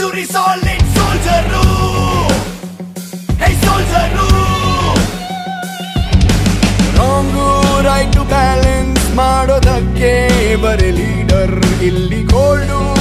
victory solid soldier. Hey soldier. Wrong right to balance ಮಾಡೋದಕ್ಕೆ ಬರೀ leader ಇಲ್ಲಿ gold